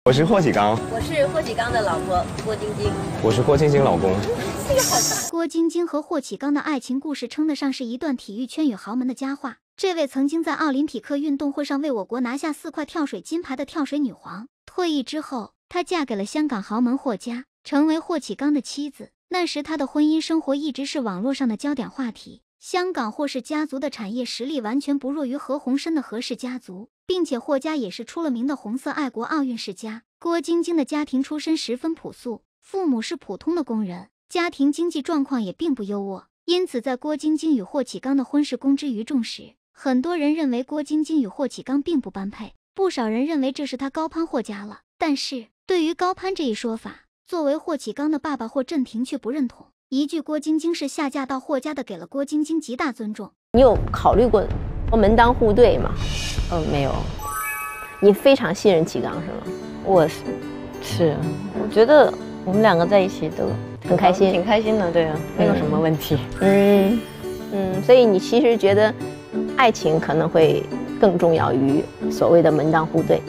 我是霍启刚， 我是霍启刚的老婆郭晶晶， 我是霍晶晶老公。 郭晶晶和霍启刚的爱情故事称得上是一段体育圈与豪门的佳话。这位曾经在奥林匹克运动会上为我国拿下4块跳水金牌的跳水女皇，退役之后，她嫁给了香港豪门霍家，成为霍启刚的妻子。那时她的婚姻生活一直是网络上的焦点话题。香港霍氏家族的产业实力完全不弱于何鸿燊的何氏家族，并且霍家也是出了名的红色爱国奥运世家。郭晶晶的家庭出身十分朴素，父母是普通的工人，家庭经济状况也并不优渥，因此在郭晶晶与霍启刚的婚事公之于众时，很多人认为郭晶晶与霍启刚并不般配，不少人认为这是他高攀霍家了。但是对于高攀这一说法，作为霍启刚的爸爸霍震霆却不认同，一句郭晶晶是下嫁到霍家的，给了郭晶晶极大尊重。 你有考虑过门当户对吗？ 没有。 你非常信任启刚是吗？ 我觉得我们两个在一起都很开心， 挺开心的，对啊，没有什么问题。 所以你其实觉得爱情可能会更重要于所谓的门当户对。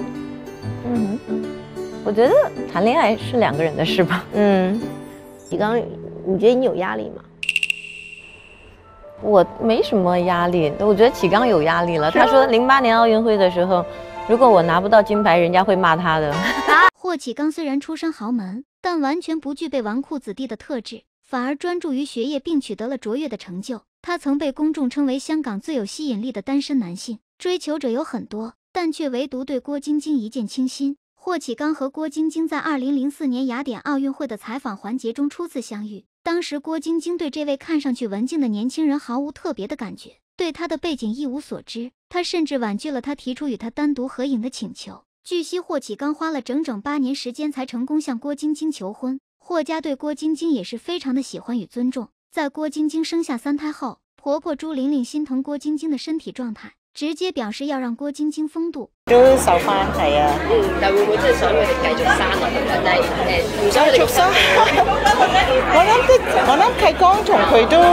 我觉得谈恋爱是2个人的事吧。 启刚，你觉得你有压力吗？ 我没什么压力，我觉得启刚有压力了。他说08年奥运会的时候，如果我拿不到金牌，人家会骂他的。 霍启刚虽然出身豪门，但完全不具备纨绔子弟的特质，反而专注于学业，并取得了卓越的成就。他曾被公众称为香港最有吸引力的单身男性，追求者有很多，但却唯独对郭晶晶一见倾心。霍启刚和郭晶晶在2004年雅典奥运会的采访环节中初次相遇，当时郭晶晶对这位看上去文静的年轻人毫无特别的感觉，对他的背景一无所知，他甚至婉拒了他提出与他单独合影的请求。据悉，霍启刚花了整整8年时间才成功向郭晶晶求婚。霍家对郭晶晶也是非常的喜欢與尊重。在郭晶晶生下3胎後，婆婆朱玲玲心疼郭晶晶的身體狀態，直接表示要讓郭晶晶封肚。 都受翻係啊， 但會唔會真係想佢哋繼續生落去咧？但係唔想佢哋生。 我諗契剛同佢都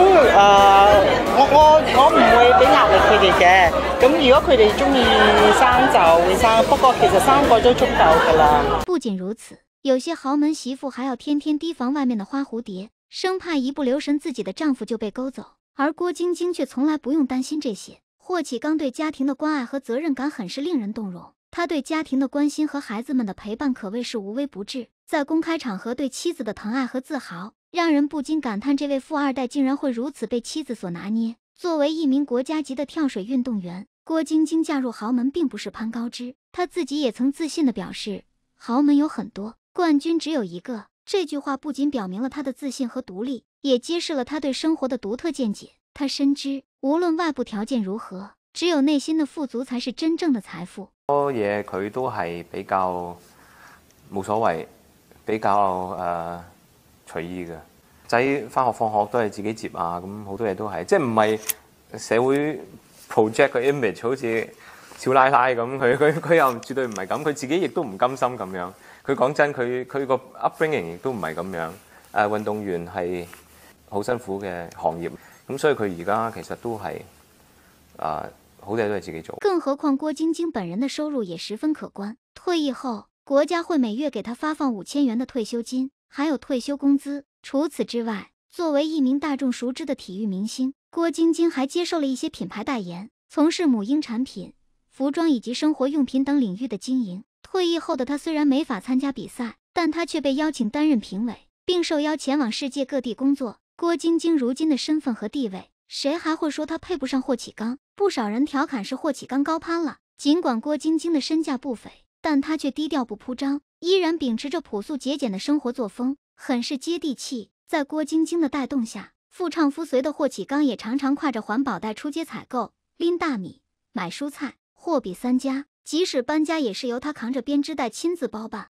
我唔會俾壓力佢哋嘅。咁如果佢哋中意生就會生，不過其實3個都足夠㗎啦。 不僅如此，有些豪門媳婦還要天天提防外面的花蝴蝶，生怕一不留神自己的丈夫就被勾走。而郭晶晶卻從來不用擔心這些。霍啟剛對家庭的關愛和責任感很是令人動容，他對家庭的關心和孩子們的陪伴可謂是無微不至，在公開場合對妻子的疼愛和自豪，讓人不禁感嘆這位富二代竟然會如此被妻子所拿捏。作為一名國家級的跳水運動員，郭晶晶嫁入豪門並不是攀高枝，她自己也曾自信地表示，豪門有很多，冠軍只有一個。這句話不僅表明了她的自信和獨立，也揭示了她對生活的獨特見解。她深知無論外部條件如何，只有內心的富足才是真正的財富。 多嘢佢都係比較冇所謂，比較隨意嘅。仔返學放學都係自己接啊，咁好多嘢都係，即係唔係社會 project 嘅 image 好似少奶奶咁，佢又絕對唔係咁，佢自己亦都唔甘心咁樣。佢講真，佢個 upbringing 亦都唔係咁樣。運動員係好辛苦嘅行業，咁所以佢而家其實都係好多嘢都係自己做。 更何況郭晶晶本人的收入也十分可觀，退役後國家會每月給她發放5000元的退休金，還有退休工資。除此之外，作為一名大眾熟知的體育明星，郭晶晶還接受了一些品牌代言，從事母嬰產品、服裝以及生活用品等領域的經營。退役後的她雖然沒法參加比賽，但她卻被邀請擔任評委，並受邀前往世界各地工作。郭晶晶如今的身份和地位，誰還會說她配不上霍啟剛？不少人調侃是霍啟剛高攀了。儘管郭晶晶的身價不菲，但她卻低調不鋪張，依然秉持着樸素節儉的生活作風，很是接地氣。在郭晶晶的帶動下，夫唱婦隨的霍啟剛也常常挎着環保袋出街採購，拎大米、買蔬菜，貨比三家。即使搬家也是由他扛着編織袋親自包辦。